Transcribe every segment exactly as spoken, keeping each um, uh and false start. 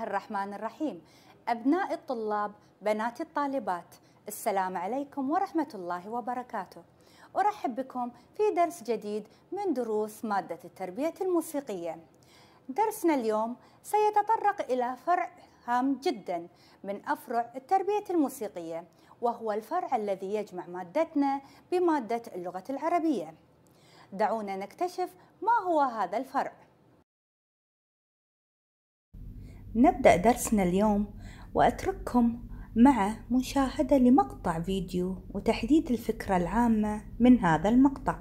الرحمن الرحيم. أبناء الطلاب، بنات الطالبات، السلام عليكم ورحمة الله وبركاته. أرحب بكم في درس جديد من دروس مادة التربية الموسيقية. درسنا اليوم سيتطرق إلى فرع هام جدا من أفرع التربية الموسيقية، وهو الفرع الذي يجمع مادتنا بمادة اللغة العربية. دعونا نكتشف ما هو هذا الفرع. نبدأ درسنا اليوم وأترككم مع مشاهدة لمقطع فيديو وتحديد الفكرة العامة من هذا المقطع.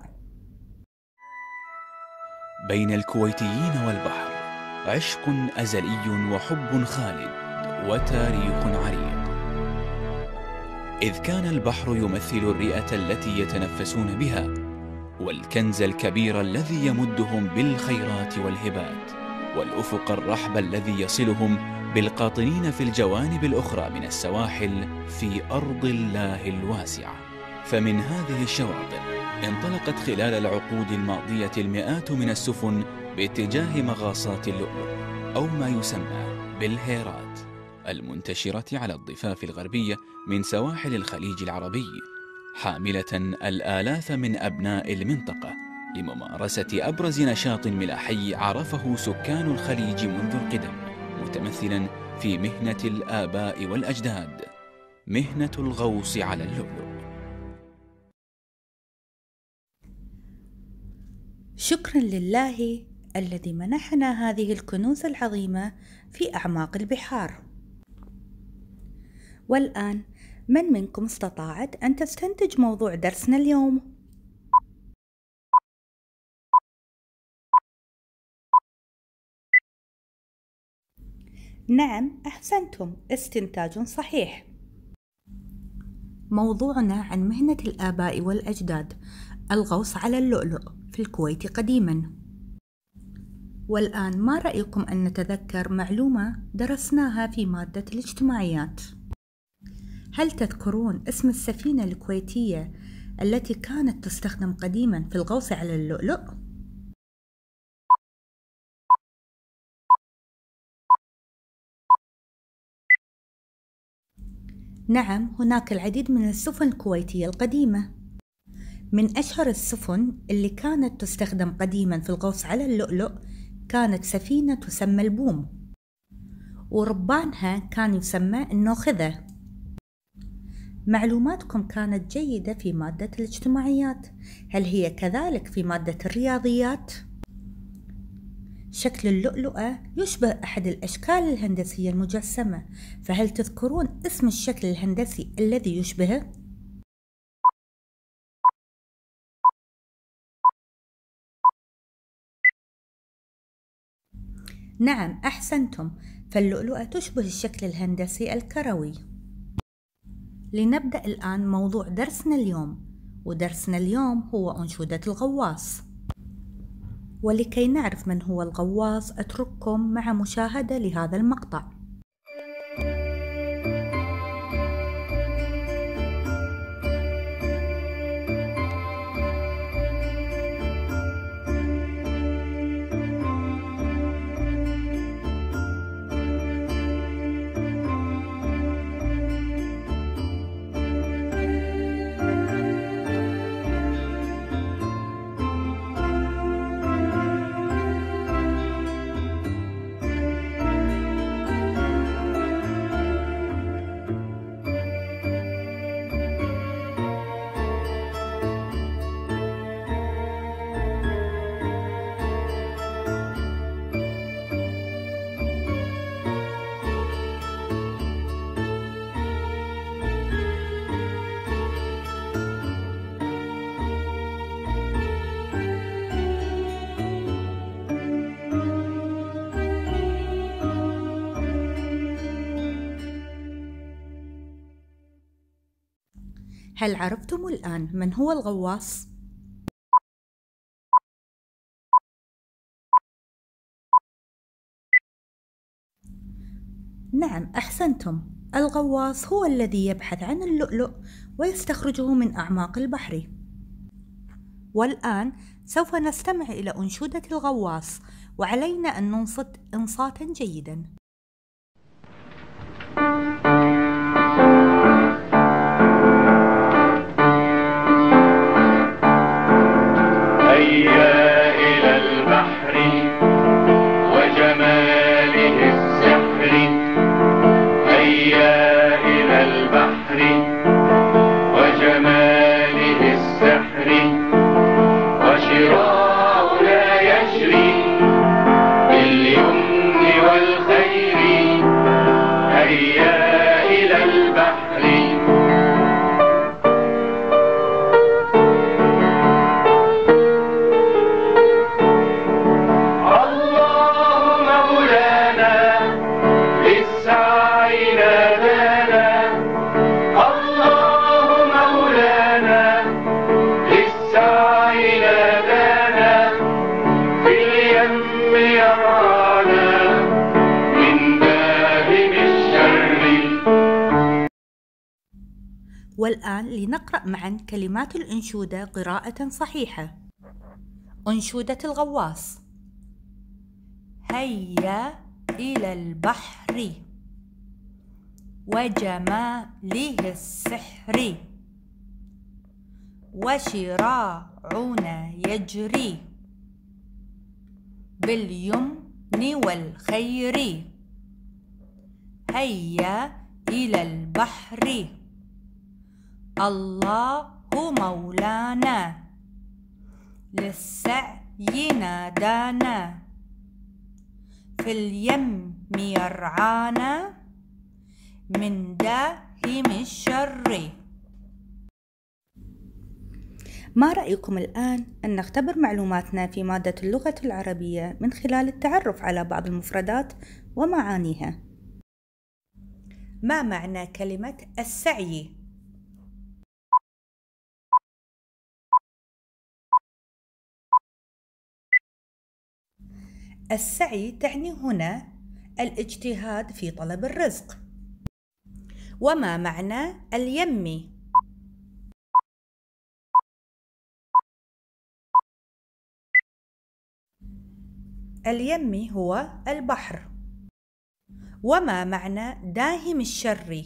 بين الكويتيين والبحر عشق أزلي وحب خالد وتاريخ عريق، إذ كان البحر يمثل الرئة التي يتنفسون بها، والكنز الكبير الذي يمدهم بالخيرات والهبات، والأفق الرحب الذي يصلهم بالقاطنين في الجوانب الأخرى من السواحل في أرض الله الواسعة. فمن هذه الشواطئ انطلقت خلال العقود الماضية المئات من السفن باتجاه مغاصات اللؤلؤ، أو ما يسمى بالهيرات، المنتشرة على الضفاف الغربية من سواحل الخليج العربي، حاملة الآلاف من أبناء المنطقة لممارسة أبرز نشاط ملاحي عرفه سكان الخليج منذ القدم، متمثلا في مهنة الآباء والأجداد، مهنة الغوص على اللؤلؤ. شكرا لله الذي منحنا هذه الكنوز العظيمة في أعماق البحار. والآن من منكم استطاعت أن تستنتج موضوع درسنا اليوم؟ نعم، أحسنتم، استنتاج صحيح. موضوعنا عن مهنة الآباء والأجداد، الغوص على اللؤلؤ في الكويت قديما. والآن ما رأيكم أن نتذكر معلومة درسناها في مادة الاجتماعيات؟ هل تذكرون اسم السفينة الكويتية التي كانت تستخدم قديما في الغوص على اللؤلؤ؟ نعم، هناك العديد من السفن الكويتية القديمة. من أشهر السفن اللي كانت تستخدم قديما في الغوص على اللؤلؤ كانت سفينة تسمى البوم، وربانها كان يسمى النوخذة. معلوماتكم كانت جيدة في مادة الاجتماعيات. هل هي كذلك في مادة الرياضيات؟ شكل اللؤلؤة يشبه أحد الأشكال الهندسية المجسمة، فهل تذكرون اسم الشكل الهندسي الذي يشبهه؟ نعم، أحسنتم، فاللؤلؤة تشبه الشكل الهندسي الكروي. لنبدأ الآن موضوع درسنا اليوم، ودرسنا اليوم هو أنشودة الغواص. ولكي نعرف من هو الغواص أترككم مع مشاهدة لهذا المقطع. هل عرفتم الآن من هو الغواص؟ نعم، أحسنتم، الغواص هو الذي يبحث عن اللؤلؤ ويستخرجه من أعماق البحر. والآن سوف نستمع إلى أنشودة الغواص، وعلينا أن ننصت إنصاتا جيدا. والآن لنقرأ معا كلمات الأنشودة قراءة صحيحة. أنشودة الغواص. هيا إلى البحر وجماله السحر، وشراعنا يجري باليمن والخير. هيا إلى البحر الله مولانا، للسعي نادانا، في اليم يرعانا من داهم الشر. ما رأيكم الآن أن نختبر معلوماتنا في مادة اللغة العربية من خلال التعرف على بعض المفردات ومعانيها؟ ما معنى كلمة السعي؟ السعي تعني هنا الاجتهاد في طلب الرزق. وما معنى اليم؟ اليم هو البحر. وما معنى داهم الشر؟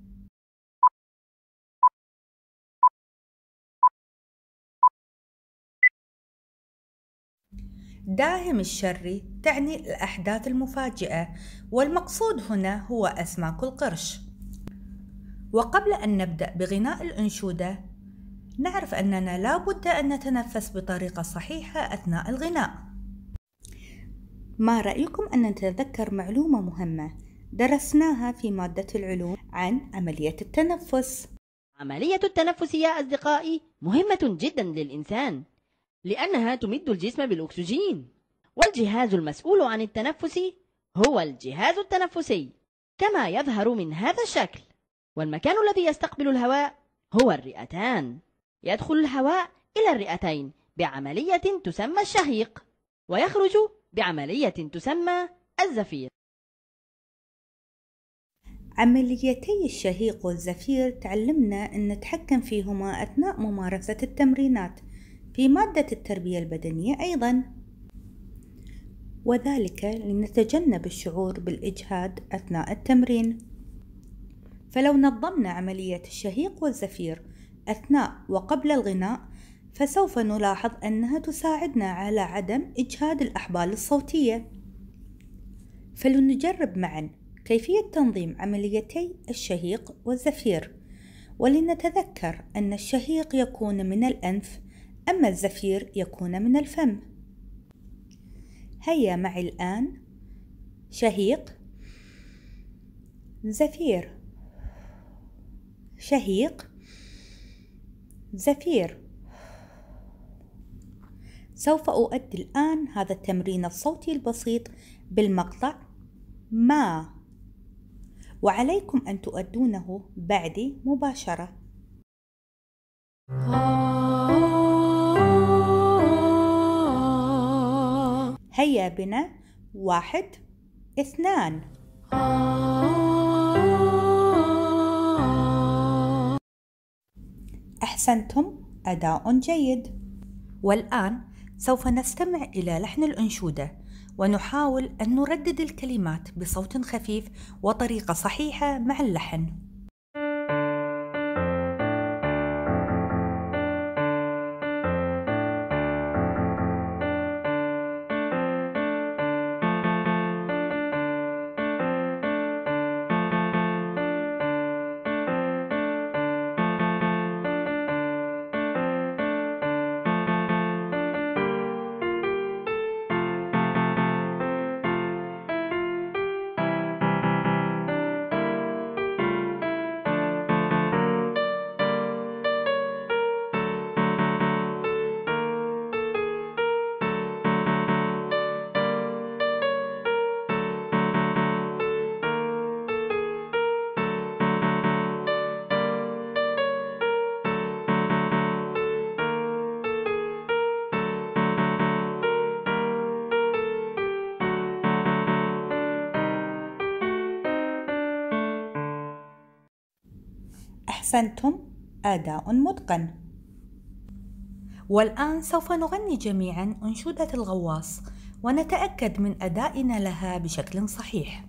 داهم الشر تعني الأحداث المفاجئة، والمقصود هنا هو أسماك القرش. وقبل أن نبدأ بغناء الأنشودة، نعرف أننا لا بد أن نتنفس بطريقة صحيحة أثناء الغناء. ما رأيكم أن نتذكر معلومة مهمة درسناها في مادة العلوم عن عملية التنفس؟ عملية التنفس يا أصدقائي مهمة جدا للإنسان، لأنها تمد الجسم بالأكسجين، والجهاز المسؤول عن التنفس هو الجهاز التنفسي كما يظهر من هذا الشكل. والمكان الذي يستقبل الهواء هو الرئتان. يدخل الهواء إلى الرئتين بعملية تسمى الشهيق، ويخرج بعملية تسمى الزفير. عمليتي الشهيق والزفير تعلمنا أن نتحكم فيهما أثناء ممارسة التمرينات في مادة التربية البدنية أيضاً، وذلك لنتجنب الشعور بالإجهاد أثناء التمرين. فلو نظمنا عملية الشهيق والزفير أثناء وقبل الغناء، فسوف نلاحظ أنها تساعدنا على عدم إجهاد الأحبال الصوتية. فلنجرب معاً كيفية تنظيم عمليتي الشهيق والزفير، ولنتذكر أن الشهيق يكون من الأنف، أما الزفير يكون من الفم. هيا معي الآن: شهيق، زفير، شهيق، زفير. سوف أؤدي الآن هذا التمرين الصوتي البسيط بالمقطع ما، وعليكم أن تؤدونه بعدي مباشرة. هيا بنا: واحد، اثنان. أحسنتم، أداء جيد. والآن سوف نستمع إلى لحن الأنشودة، ونحاول أن نردد الكلمات بصوت خفيف وطريقة صحيحة مع اللحن. أحسنتم، أداء متقن. والآن سوف نغني جميعا أنشودة الغواص ونتأكد من أدائنا لها بشكل صحيح.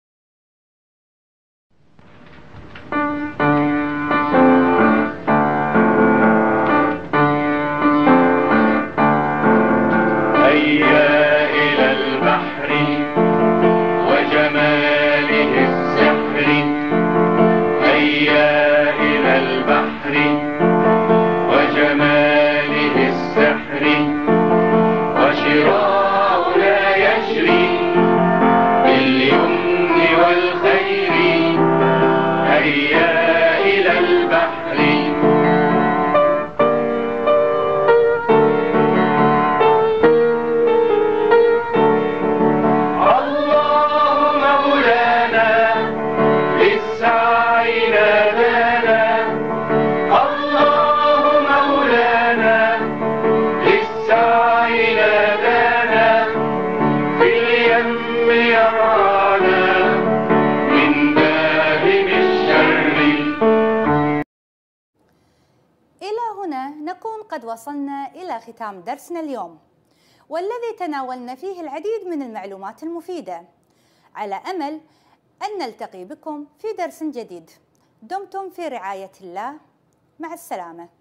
نكون قد وصلنا إلى ختام درسنا اليوم، والذي تناولنا فيه العديد من المعلومات المفيدة، على أمل أن نلتقي بكم في درس جديد. دمتم في رعاية الله، مع السلامة.